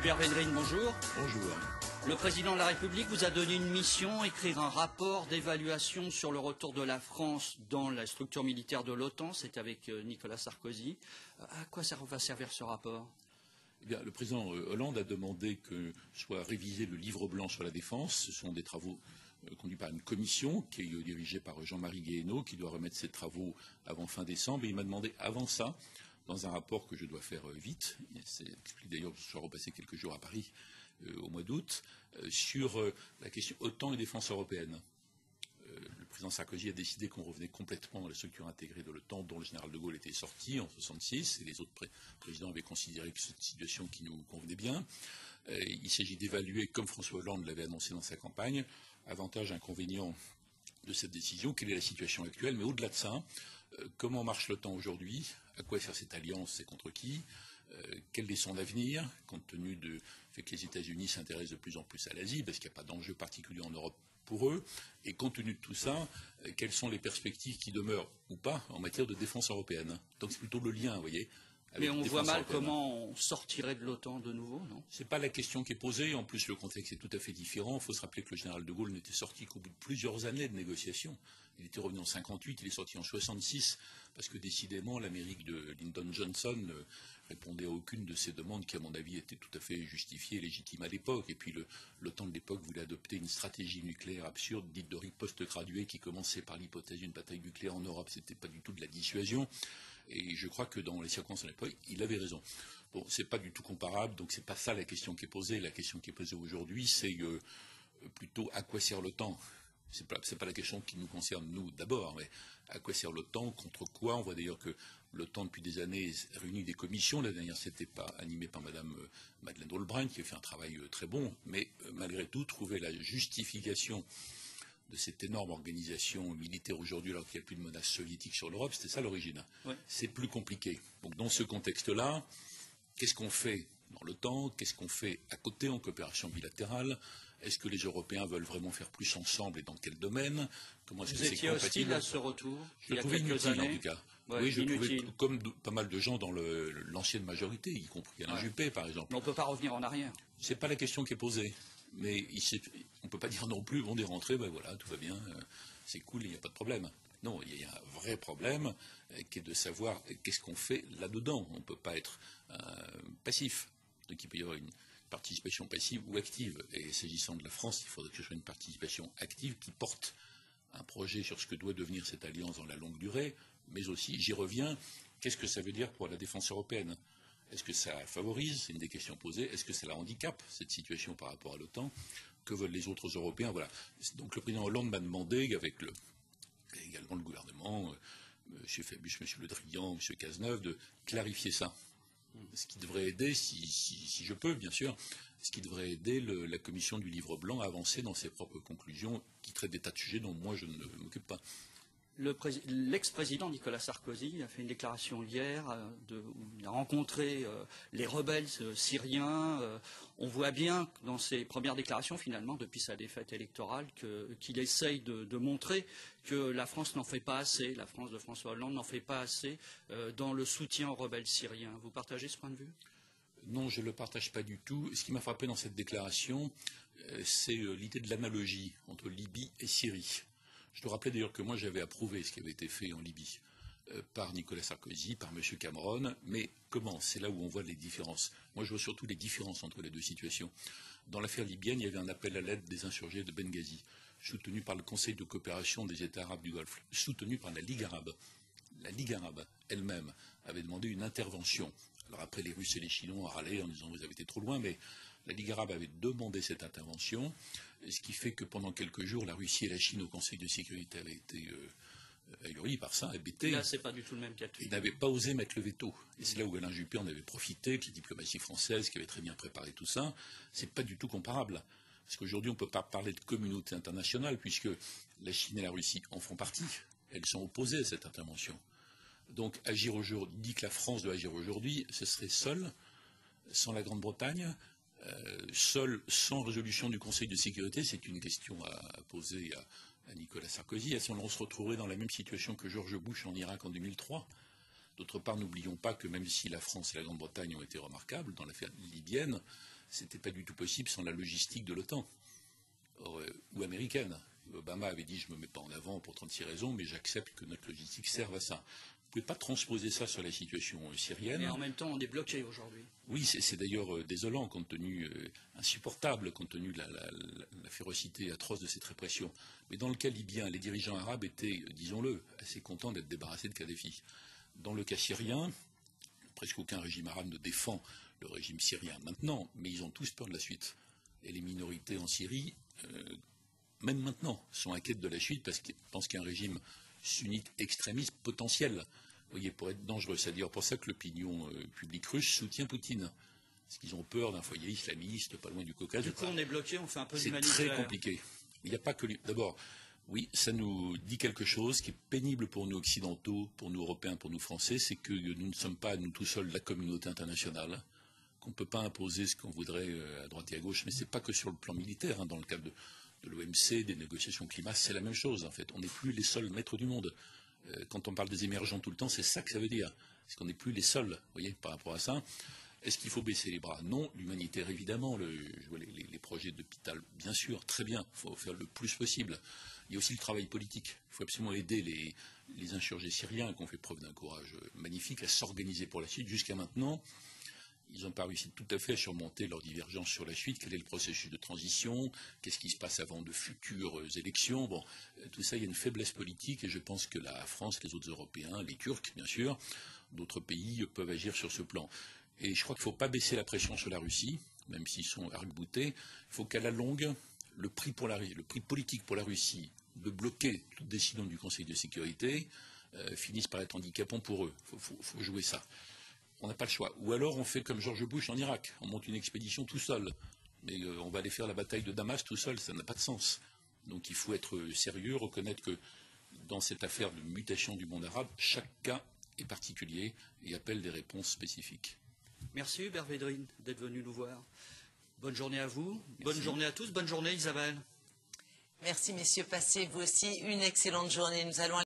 Pierre Védrine, bonjour. Bonjour. Le président de la République vous a donné une mission, écrire un rapport d'évaluation sur le retour de la France dans la structure militaire de l'OTAN. C'est avec Nicolas Sarkozy. À quoi ça va servir ce rapport ? Eh bien, le président Hollande a demandé que soit révisé le livre blanc sur la défense. Ce sont des travaux conduits par une commission qui est dirigée par Jean-Marie Guéhenno, qui doit remettre ses travaux avant fin décembre. Et il m'a demandé avant ça, dans un rapport que je dois faire vite, c'est expliqué d'ailleurs que je sois repassé quelques jours à Paris au mois d'août, sur la question OTAN et défense européenne. Le président Sarkozy a décidé qu'on revenait complètement à la structure intégrée de l'OTAN, dont le général de Gaulle était sorti en 1966, et les autres présidents avaient considéré que cette situation qui nous convenait bien. Il s'agit d'évaluer, comme François Hollande l'avait annoncé dans sa campagne, avantages et inconvénients de cette décision, quelle est la situation actuelle, mais au-delà de ça, comment marche l'OTAN aujourd'hui, à quoi sert cette alliance et contre qui, quel est son avenir, compte tenu du fait que les États-Unis s'intéressent de plus en plus à l'Asie, parce qu'il n'y a pas d'enjeu particulier en Europe pour eux, et compte tenu de tout ça, quelles sont les perspectives qui demeurent ou pas en matière de défense européenne. Donc c'est plutôt le lien, vous voyez. Mais on voit mal comment on sortirait de l'OTAN de nouveau, non ? Ce n'est pas la question qui est posée. En plus, le contexte est tout à fait différent. Il faut se rappeler que le général de Gaulle n'était sorti qu'au bout de plusieurs années de négociations. Il était revenu en 1958, il est sorti en 1966, parce que décidément, l'Amérique de Lyndon Johnson ne répondait à aucune de ces demandes qui, à mon avis, étaient tout à fait justifiées et légitimes à l'époque. Et puis, l'OTAN de l'époque voulait adopter une stratégie nucléaire absurde, dite de riposte graduée, qui commençait par l'hypothèse d'une bataille nucléaire en Europe. Ce n'était pas du tout de la dissuasion. Et je crois que dans les circonstances de l'époque, il avait raison. Bon, c'est pas du tout comparable, donc c'est pas ça la question qui est posée. La question qui est posée aujourd'hui, c'est plutôt à quoi sert l'OTAN. C'est pas la question qui nous concerne nous d'abord, mais à quoi sert l'OTAN, contre quoi. On voit d'ailleurs que l'OTAN depuis des années réunit des commissions. La dernière, c'était pas animée par Madame Madeleine Albright, qui a fait un travail très bon, mais malgré tout, trouver la justification de cette énorme organisation militaire aujourd'hui, alors qu'il n'y a plus de menace soviétique sur l'Europe, c'était ça l'origine. Oui. C'est plus compliqué. Donc dans ce contexte-là, qu'est-ce qu'on fait dans l'OTAN? Qu'est-ce qu'on fait à côté en coopération bilatérale? Est-ce que les Européens veulent vraiment faire plus ensemble et dans quel domaine? Comment est-ce que c'est compatible? Vous étiez hostile à ce retour? Je le trouvais inutile en tout cas. Ouais, oui, je le trouvais comme pas mal de gens dans l'ancienne majorité, y compris Alain Juppé par exemple. Mais on ne peut pas revenir en arrière. Ce n'est pas la question qui est posée. Mais on ne peut pas dire non plus, on est rentré, ben voilà, tout va bien, c'est cool, il n'y a pas de problème. Non, il y a un vrai problème qui est de savoir qu'est-ce qu'on fait là-dedans. On ne peut pas être passif. Donc il peut y avoir une participation passive ou active. Et s'agissant de la France, il faudrait que ce soit une participation active qui porte un projet sur ce que doit devenir cette alliance dans la longue durée, mais aussi, j'y reviens, qu'est-ce que ça veut dire pour la défense européenne? Est-ce que ça favorise? C'est une des questions posées. Est-ce que ça la handicape, cette situation par rapport à l'OTAN? Que veulent les autres Européens? Voilà. Donc le président Hollande m'a demandé, avec également le gouvernement, M. Fabius, M. Le Drian, M. Cazeneuve, de clarifier ça. Ce qui devrait aider, si je peux, bien sûr, ce qui devrait aider la commission du livre blanc à avancer dans ses propres conclusions qui traitent des tas de sujets dont moi je ne m'occupe pas. L'ex-président Nicolas Sarkozy a fait une déclaration hier où il a rencontré les rebelles syriens. On voit bien dans ses premières déclarations, finalement, depuis sa défaite électorale, qu'il essaye de montrer que la France n'en fait pas assez, la France de François Hollande n'en fait pas assez dans le soutien aux rebelles syriens. Vous partagez ce point de vue ? Non, je ne le partage pas du tout. Ce qui m'a frappé dans cette déclaration, c'est l'idée de l'analogie entre Libye et Syrie. Je te rappelais d'ailleurs que moi j'avais approuvé ce qui avait été fait en Libye par Nicolas Sarkozy, par M. Cameron, mais comment? C'est là où on voit les différences. Moi je vois surtout les différences entre les deux situations. Dans l'affaire libyenne, il y avait un appel à l'aide des insurgés de Benghazi, soutenu par le Conseil de coopération des États arabes du Golfe, soutenu par la Ligue arabe. La Ligue arabe elle-même avait demandé une intervention. Alors après, les Russes et les Chinois ont râlé en disant vous avez été trop loin, mais la Ligue arabe avait demandé cette intervention, ce qui fait que pendant quelques jours, la Russie et la Chine au Conseil de sécurité avaient été ahuris par ça, hébétés. Là, c'est pas du tout le même cas. Ils n'avaient pas osé mettre le veto. Et c'est là où Alain Juppé en avait profité, que la diplomatie française, qui avait très bien préparé tout ça, c'est pas du tout comparable. Parce qu'aujourd'hui, on ne peut pas parler de communauté internationale, puisque la Chine et la Russie en font partie. Elles sont opposées à cette intervention. Donc, agir aujourd'hui, dit que la France doit agir aujourd'hui, ce serait seul, sans la Grande-Bretagne, seul, sans résolution du Conseil de sécurité. C'est une question à poser à Nicolas Sarkozy. Est-ce qu'on se retrouverait dans la même situation que George Bush en Irak en 2003? D'autre part, n'oublions pas que même si la France et la Grande-Bretagne ont été remarquables dans l'affaire libyenne, Ce n'était pas du tout possible sans la logistique de l'OTAN ou américaine. Obama avait dit je ne me mets pas en avant pour 36 raisons, mais j'accepte que notre logistique serve à ça. Vous ne pouvez pas transposer ça sur la situation syrienne. Mais en même temps, on est bloqué aujourd'hui. Oui, c'est d'ailleurs désolant, insupportable, compte tenu de la férocité atroce de cette répression. Mais dans le cas libyen, les dirigeants arabes étaient, disons-le, assez contents d'être débarrassés de Kadhafi. Dans le cas syrien, presque aucun régime arabe ne défend le régime syrien maintenant, mais ils ont tous peur de la suite. Et les minorités en Syrie, même maintenant, sont inquiètes de la suite parce qu'ils pensent qu'un régime sunnite extrémiste potentiel, vous voyez, pourrait être dangereux. C'est d'ailleurs pour ça que l'opinion publique russe soutient Poutine. Parce qu'ils ont peur d'un foyer islamiste pas loin du Caucase. Du coup, on est bloqué, on fait un peu d'humanitaire. C'est très compliqué. Il n'y a pas que lui. D'abord, oui, ça nous dit quelque chose qui est pénible pour nous occidentaux, pour nous Européens, pour nous Français, c'est que nous ne sommes pas, nous tout seuls, la communauté internationale, qu'on ne peut pas imposer ce qu'on voudrait à droite et à gauche. Mais ce n'est pas que sur le plan militaire, hein, dans le cadre de l'OMC, des négociations climat, c'est la même chose en fait. On n'est plus les seuls maîtres du monde. Quand on parle des émergents tout le temps, c'est ça que ça veut dire. Parce qu'on n'est plus les seuls, vous voyez, par rapport à ça. Est-ce qu'il faut baisser les bras? Non. L'humanitaire, évidemment. Je vois les projets d'hôpital, bien sûr, très bien. Il faut faire le plus possible. Il y a aussi le travail politique. Il faut absolument aider les insurgés syriens qui ont fait preuve d'un courage magnifique à s'organiser pour la suite. Jusqu'à maintenant, ils n'ont pas réussi tout à fait à surmonter leurs divergences sur la suite. Quel est le processus de transition? Qu'est-ce qui se passe avant de futures élections? Bon, tout ça, il y a une faiblesse politique et je pense que la France, les autres Européens, les Turcs, bien sûr, d'autres pays peuvent agir sur ce plan. Et je crois qu'il ne faut pas baisser la pression sur la Russie, même s'ils sont arc-boutés. Il faut qu'à la longue, le prix politique pour la Russie de bloquer toute décision du Conseil de sécurité finisse par être handicapant pour eux. Il faut jouer ça. On n'a pas le choix. Ou alors on fait comme George Bush en Irak, on monte une expédition tout seul. Mais on va aller faire la bataille de Damas tout seul, ça n'a pas de sens. Donc il faut être sérieux, reconnaître que dans cette affaire de mutation du monde arabe, chaque cas est particulier et appelle des réponses spécifiques. Merci Hubert Védrine d'être venu nous voir. Bonne journée à vous, Merci. Bonne journée à tous, bonne journée Isabelle. Merci messieurs, passez vous aussi une excellente journée. Nous allons